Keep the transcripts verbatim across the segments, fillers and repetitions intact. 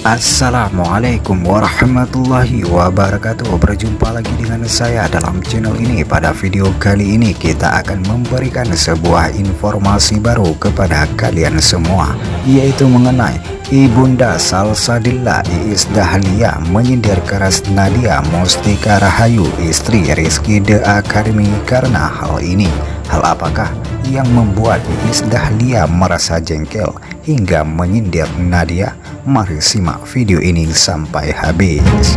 Assalamualaikum warahmatullahi wabarakatuh. Berjumpa lagi dengan saya dalam channel ini. Pada video kali ini kita akan memberikan sebuah informasi baru kepada kalian semua, yaitu mengenai Ibunda Salsabila Iis Dahlia menyindir keras Nadia Mustika Rahayu, istri Rizky The Academy karena hal ini. Hal apakah yang membuat Iis Dahlia merasa jengkel hingga menyindir Nadia? Mari simak video ini sampai habis.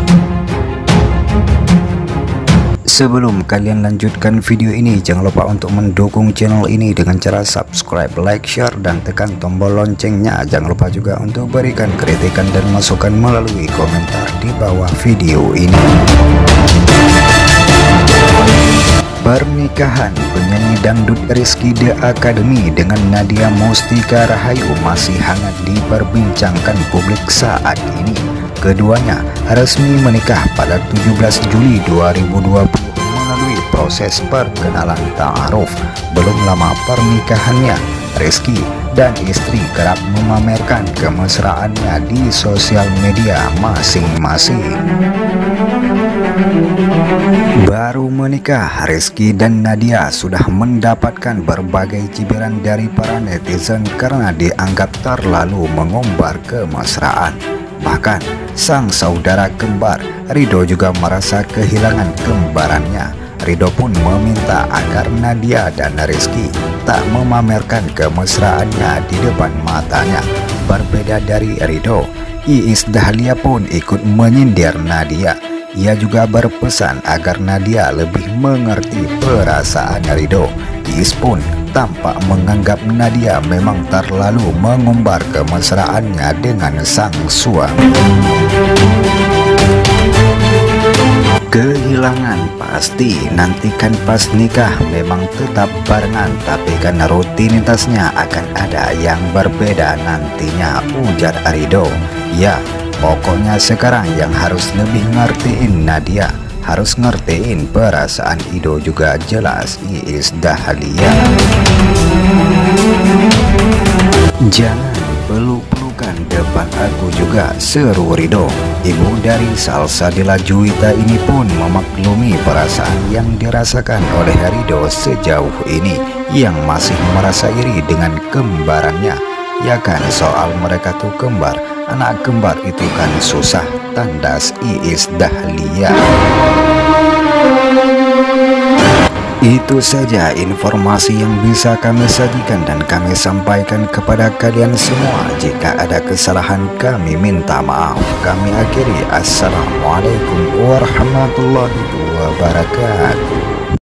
Sebelum kalian lanjutkan video ini, jangan lupa untuk mendukung channel ini dengan cara subscribe, like, share, dan tekan tombol loncengnya. Jangan lupa juga untuk berikan kritikan dan masukan melalui komentar di bawah video ini. Pernikahan penyanyi dangdut Rizky The Academy dengan Nadia Mustika Rahayu masih hangat diperbincangkan publik saat ini. Keduanya resmi menikah pada tujuh belas Juli dua ribu dua puluh melalui proses perkenalan ta'aruf. Belum lama pernikahannya, Rizky dan istri kerap memamerkan kemesraannya di sosial media masing-masing. Baru menikah, Rizky dan Nadia sudah mendapatkan berbagai cibiran dari para netizen karena dianggap terlalu mengumbar kemesraan. Bahkan sang saudara kembar Ridho juga merasa kehilangan kembarannya. Ridho pun meminta agar Nadia dan Rizky tak memamerkan kemesraannya di depan matanya. Berbeda dari Ridho, Iis Dahlia pun ikut menyindir Nadia. Ia juga berpesan agar Nadia lebih mengerti perasaan Ridho. Iis pun tampak menganggap Nadia memang terlalu mengumbar kemesraannya dengan sang suami. Kehilangan pasti, nantikan pas nikah memang tetap barengan, tapi kan rutinitasnya akan ada yang berbeda nantinya, ujar Ridho. Ya, pokoknya sekarang yang harus lebih ngertiin Nadia, harus ngertiin perasaan Ido juga jelas Iis Dahlia. Jangan peluk-pelukan depan aku juga, seru Ridho. Ibu dari Salsabila Juwita ini pun memaklumi perasaan yang dirasakan oleh Ridho sejauh ini, yang masih merasa iri dengan kembarannya. Ya kan, soal mereka tuh kembar, anak kembar itu kan susah, tandas Iis Dahlia. Itu saja informasi yang bisa kami sajikan dan kami sampaikan kepada kalian semua. Jika ada kesalahan kami minta maaf. Kami akhiri. Assalamualaikum warahmatullahi wabarakatuh.